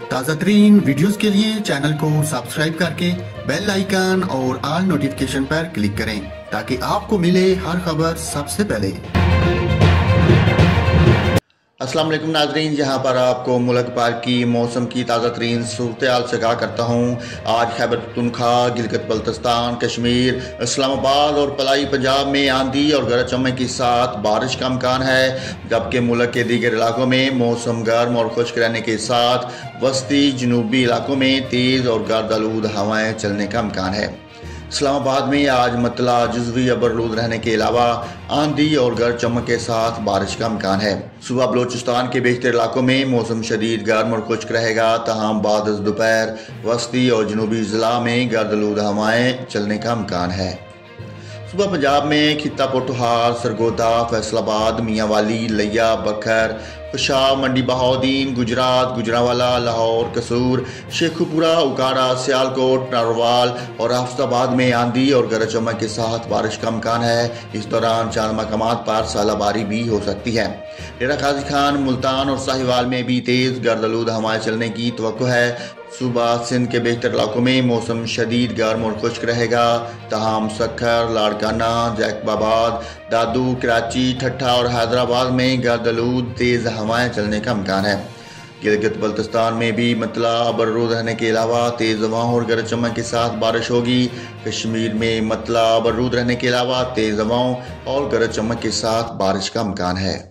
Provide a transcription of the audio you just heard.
ताज़ा तरीन वीडियोस के लिए चैनल को सब्सक्राइब करके बेल आइकन और ऑल नोटिफिकेशन पर क्लिक करें ताकि आपको मिले हर खबर सबसे पहले। अस्सलाम वालेकुम नाजरीन, जहां पर आपको मुल्क भर की मौसम की ताज़ा तरीन सूरत हाल से आगाह करता हूँ। आज खैबर पख्तूनख्वा, गिलगित बल्तिस्तान, कश्मीर, इस्लामाबाद और पलाई पंजाब में आंधी और गरज चमक के साथ बारिश का इम्कान है, जबकि मुल्क के दीगर इलाकों में मौसम गर्म और खुश्क रहने के साथ वस्ती जनूबी इलाकों में तेज़ और गर्द आलूद हवाएँ चलने का इम्कान है। इस्लामाबाद में आज मतला जुज़वी अबरलूद रहने के अलावा आंधी और गरज चमक के साथ बारिश का इम्कान है। सुबह बलोचिस्तान के बेशतर इलाकों में मौसम शदीद गर्म और खुश्क रहेगा, तहम बाद दोपहर वस्ती और जनूबी ज़िला में गर्द आलूद हवाएँ चलने का इम्कान है। सुबह पंजाब में खित्ता पोटोहार, सरगोदा, फैसलाबाद, मियांवाली, लिया, बखर, पेशावर, मंडी बहाउद्दीन, गुजरात, गुजरांवाला, लाहौर, कसूर, शेखुपुरा, उकाड़ा, सियालकोट, नारवाल और हाफिजाबाद में आंधी और गरज चमक के साथ बारिश का इम्कान है। इस दौरान चंद मकामात पर सालाबारी भी हो सकती है। डेरा गाजी खान, मुल्तान और साहिवाल में भी तेज़ गर्द आलूद हवाएं चलने की तवक्को है। सुबह सिंध के बेहतर इलाकों में मौसम शदीद गर्म और खुश्क रहेगा, तहम सक्खर, लाड़काना, जैकबाबाद, दादू, कराची, ठट्ठा और हैदराबाद में गर्द आलूद तेज़ हवाएं चलने का इम्कान है। गिलगित बल्तिस्तान में भी मतला अबरलूद रहने के अलावा तेज़ हवाओं और गरज चमक के साथ बारिश होगी। कश्मीर में मतला अबरलूद रहने के अलावा तेज़ हवाओं और गरज चमक के साथ बारिश का इम्कान है।